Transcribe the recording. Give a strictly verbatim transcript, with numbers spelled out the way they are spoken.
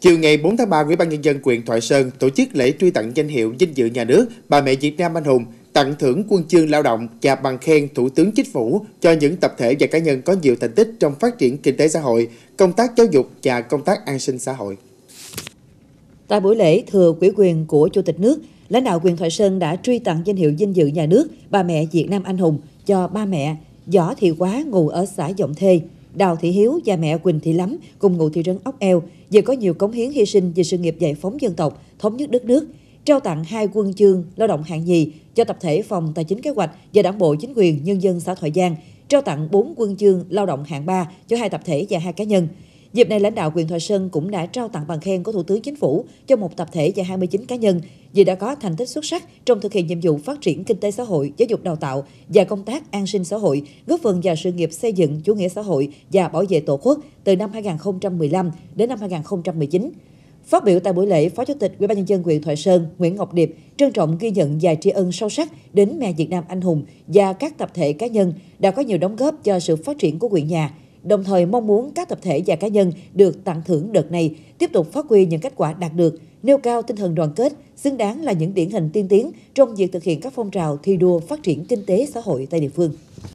Chiều ngày bốn tháng ba, Ủy ban Nhân dân huyện Thoại Sơn tổ chức lễ truy tặng danh hiệu vinh dự nhà nước Bà mẹ Việt Nam anh hùng, tặng thưởng huân chương lao động và bằng khen Thủ tướng Chính phủ cho những tập thể và cá nhân có nhiều thành tích trong phát triển kinh tế xã hội, công tác giáo dục và công tác an sinh xã hội. Tại buổi lễ thừa ủy quyền của Chủ tịch nước, lãnh đạo huyện Thoại Sơn đã truy tặng danh hiệu vinh dự nhà nước Bà mẹ Việt Nam anh hùng cho ba mẹ Võ Thị Quá ngụ ở xã Giọng Thê, Đào Thị Hiếu và mẹ Quỳnh Thị Lắm cùng ngụ thị trấn Ốc Eo vì có nhiều cống hiến hy sinh vì sự nghiệp giải phóng dân tộc, thống nhất đất nước. Trao tặng hai huân chương lao động hạng nhì cho tập thể phòng tài chính kế hoạch và đảng bộ chính quyền nhân dân xã Thoại Giang. Trao tặng bốn huân chương lao động hạng ba cho hai tập thể và hai cá nhân. Dịp này, lãnh đạo huyện Thoại Sơn cũng đã trao tặng bằng khen của Thủ tướng Chính phủ cho một tập thể và hai mươi chín cá nhân vì đã có thành tích xuất sắc trong thực hiện nhiệm vụ phát triển kinh tế xã hội, giáo dục đào tạo và công tác an sinh xã hội, góp phần vào sự nghiệp xây dựng chủ nghĩa xã hội và bảo vệ Tổ quốc từ năm hai nghìn không trăm mười lăm đến năm hai nghìn không trăm mười chín. Phát biểu tại buổi lễ, Phó Chủ tịch Ủy ban Nhân dân huyện Thoại Sơn Nguyễn Ngọc Điệp trân trọng ghi nhận và tri ân sâu sắc đến mẹ Việt Nam anh hùng và các tập thể cá nhân đã có nhiều đóng góp cho sự phát triển của huyện nhà. Đồng thời mong muốn các tập thể và cá nhân được tặng thưởng đợt này tiếp tục phát huy những kết quả đạt được, nêu cao tinh thần đoàn kết, xứng đáng là những điển hình tiên tiến trong việc thực hiện các phong trào thi đua phát triển kinh tế xã hội tại địa phương.